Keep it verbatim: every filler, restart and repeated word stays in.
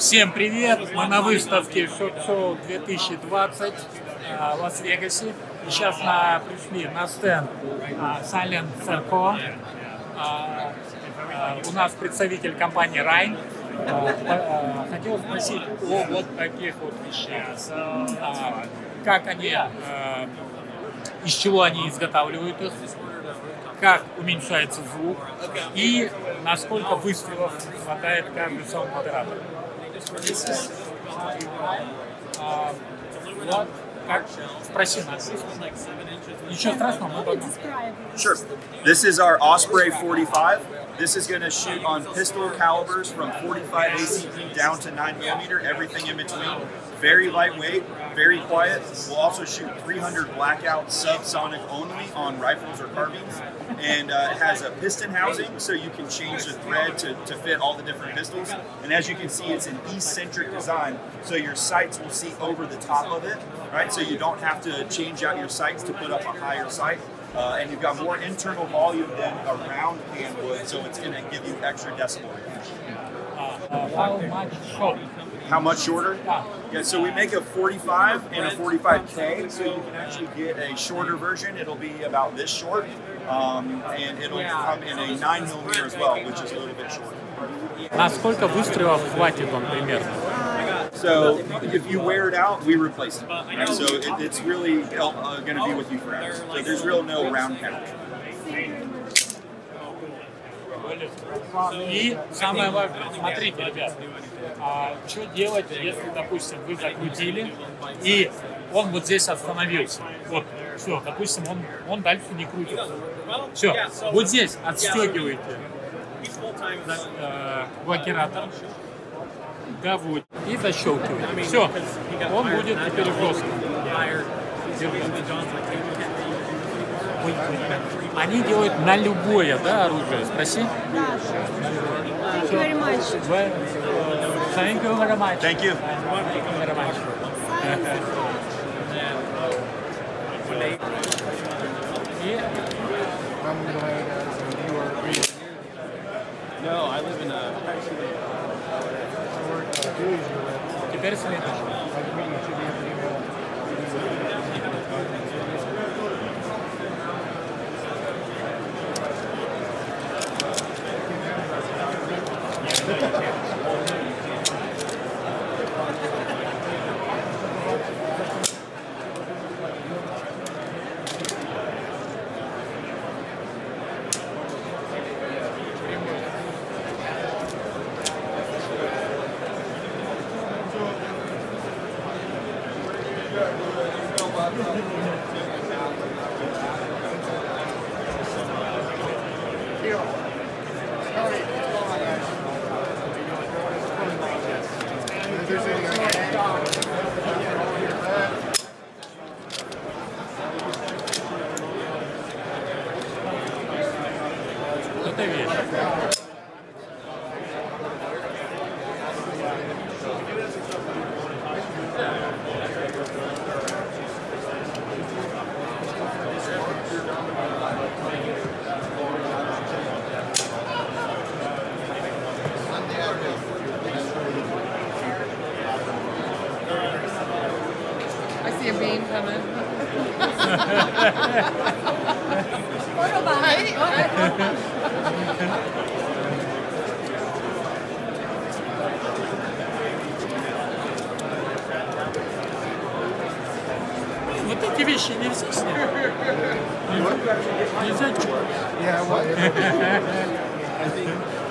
Всем привет! Мы на выставке Shot Show две тысячи двадцать в Лас-Вегасе. И сейчас на, пришли на стенд Silent Circle. У нас представитель компании Rine. Хотел спросить о вот таких вот вещах. Как они, из чего они изготавливают их, как уменьшается звук и насколько выстрелов хватает каждый саунд-модератор. Вот, как, спроси нас. Ничего страшного, мы потом. Sure. This is our Osprey forty-five. This is going to shoot on pistol calibers from forty-five A C P down to nine millimeter, everything in between. Very lightweight, very quiet. We'll also shoot three hundred blackout subsonic only on rifles or carbines. And uh, it has a piston housing, so you can change the thread to, to fit all the different pistols. And as you can see, it's an eccentric design, so your sights will see over the top of it, right? So you don't have to change out your sights to put up a higher sight. Uh, and you've got more internal volume than a round pan would, so it's going to give you extra decibel range. Uh, how much short? How much shorter? Yeah, so we make a forty-five and a forty-five K, so you can actually get a shorter version. It'll be about this short, um, and it'll come in a nine millimeter as well, which is a little bit shorter. Насколько выстрелов хватит он примерно? So if you wear it out, we replace it. Right? So it, it's really uh, going to be with you forever. So there's real no round count. И самое важное, смотрите, ребят, а, что делать, если, допустим, вы закрутили, и он вот здесь остановился. Вот, все, допустим, он, он дальше не крутится. Все, вот здесь отстегиваете э, блокиратор, доводите и защелкиваете. Все, он будет теперь жестко. Они делают на любое, да, оружие? Спроси. Да. Thank you very much. Well, uh, thank you very much. Thank you. Thank you very much. No, I live in a. Теперь следующий. Это вещь. I see a beam coming. Photo behind it. Вот эти вещи нельзя снять. Нельзя. Yeah, well,